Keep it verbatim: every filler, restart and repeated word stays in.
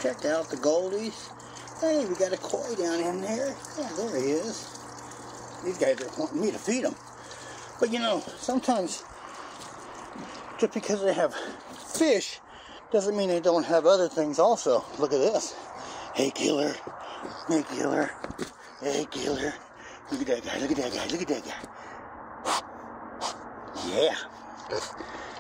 Check out the goldies. Hey, we got a koi down in there. Yeah, there he is. These guys are wanting me to feed them. But you know, sometimes just because they have fish doesn't mean they don't have other things also. Look at this. Hey, killer. Hey, killer. Hey, killer. Look at that guy. Look at that guy. Look at that guy. Yeah.